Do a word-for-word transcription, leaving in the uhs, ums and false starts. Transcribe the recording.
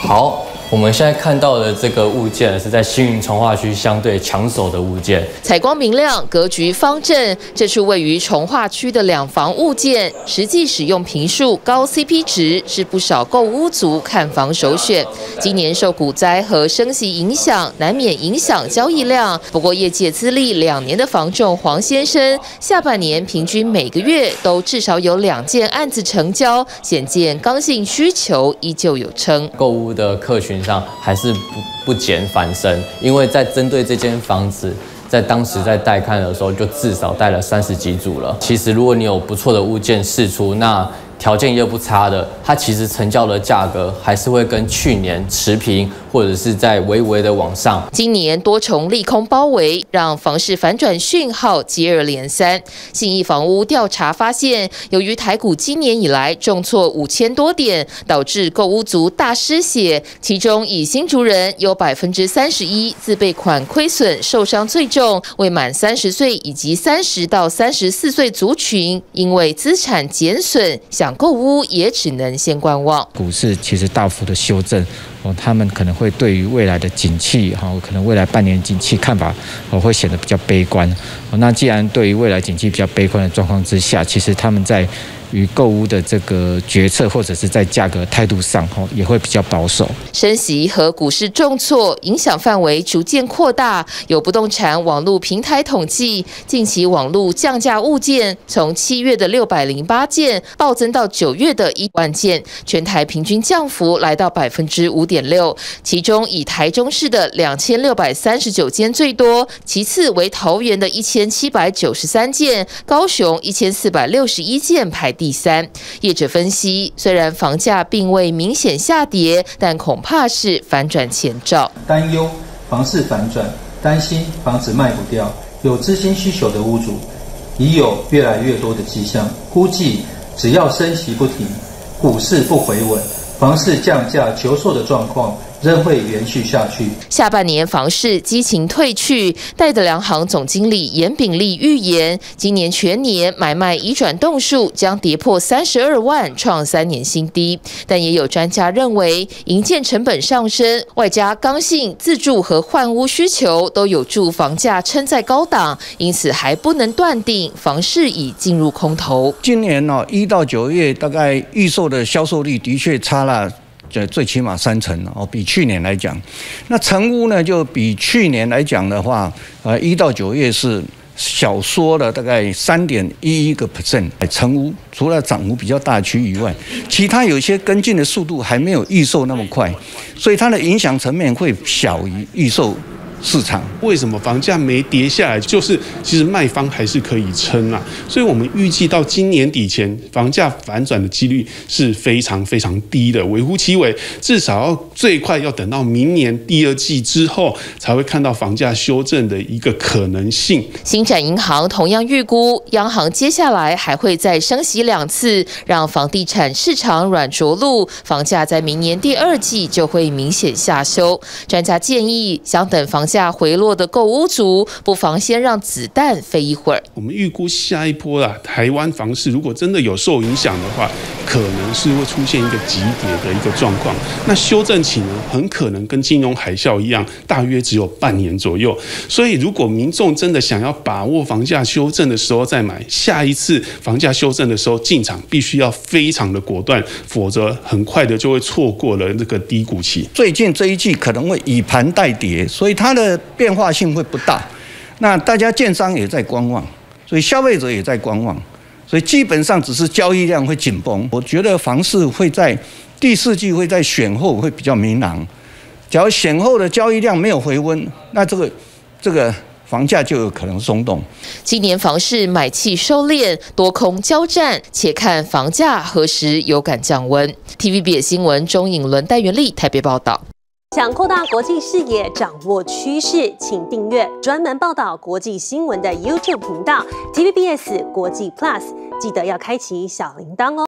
好，我们现在看到的这个物件是在星云重划区相对抢手的物件， 采光明亮，格局方正。这处位于重划区的两房物件，实际使用坪数高 C P 值，是不少购屋族看房首选。今年受股灾和升息影响，难免影响交易量。不过，业界资历两年的房仲黄先生，下半年平均每个月都至少有两件案子成交，显见刚性需求依旧有撑。 购屋的客群上还是不不减反升，因为在针对这间房子，在当时在带看的时候，就至少带了三十几组了。其实如果你有不错的物件释出，那条件又不差的，它其实成交的价格还是会跟去年持平，或者是在微微的往上。 今年多重利空包围，让房市反转讯号接二连三。信义房屋调查发现，由于台股今年以来重挫五千多点，导致购屋族大失血，其中以新竹人有百分之三十一自备款亏损受伤最重，未满三十岁以及三十到三十四岁族群，因为资产减损，想购屋也只能先观望。 股市其实大幅的修正，哦，他们可能会对于未来的景气，哈，可能未来半年景气看法，哦，会显得比较悲观。哦，那既然对于未来景气比较悲观的状况之下，其实他们在与购屋的这个决策或者是在价格态度上，哦，也会比较保守。 升息和股市重挫影响范围逐渐扩大，有不动产网络平台统计，近期网络降价物件从七月的六百零八件暴增到九月的一万件，全台平均降幅来到百分之五点六，其中以台中市的两千六百三十九件最多，其次为桃园的一千七百九十三件，高雄一千四百六十一件排第三。业者分析，虽然房价并未明显下跌，但恐怕是反转前兆。 担忧房市反转，担心房子卖不掉，有资金需求的屋主已有越来越多的迹象。估计只要升息不停，股市不回稳，房市降价求售的状况仍会延续下去。 下半年房市激情退去，戴德梁行总经理严炳立预言，今年全年买卖移转栋数将跌破三十二万，创三年新低。但也有专家认为，营建成本上升，外加刚性自住和换屋需求都有助房价撑在高档，因此还不能断定房市已进入空头。 今年哦，一到九月大概预售的销售率的确差了。最起码三成哦，比去年来讲，那成屋呢，就比去年来讲的话，呃，一到九月是小缩了大概三点一一个 percent。成屋除了涨幅比较大区以外，其他有些跟进的速度还没有预售那么快，所以它的影响层面会小于预售市场。 为什么房价没跌下来？就是其实卖方还是可以撑啊，所以我们预计到今年底前，房价反转的几率是非常非常低的，微乎其微。至少要最快要等到明年第二季之后，才会看到房价修正的一个可能性。 新展银行同样预估，央行接下来还会再升息两次，让房地产市场软着陆，房价在明年第二季就会明显下修。专家建议，想等房价回落的购屋族，不妨先让子弹飞一会儿。 我们预估下一波啦，台湾房市如果真的有受影响的话，可能是会出现一个急跌的一个状况。那修正期呢，很可能跟金融海啸一样，大约只有半年左右。所以，如果民众真的想要把握房价修正的时候再买，下一次房价修正的时候进场，必须要非常的果断，否则很快的就会错过了这个低谷期。 最近这一季可能会以盘代跌，所以它的变化性会不大。那大家建商也在观望，所以消费者也在观望，所以基本上只是交易量会紧绷。我觉得房市会在第四季会在选后会比较明朗。假如选后的交易量没有回温，那这个这个房价就有可能松动。 今年房市买气收敛，多空交战，且看房价何时有感降温。T V B S 新闻钟颖伦、戴元丽台北报道。 想扩大国际视野，掌握趋势，请订阅专门报道国际新闻的 YouTube 频道 T V B S 国际 Plus， 记得要开启小铃铛哦。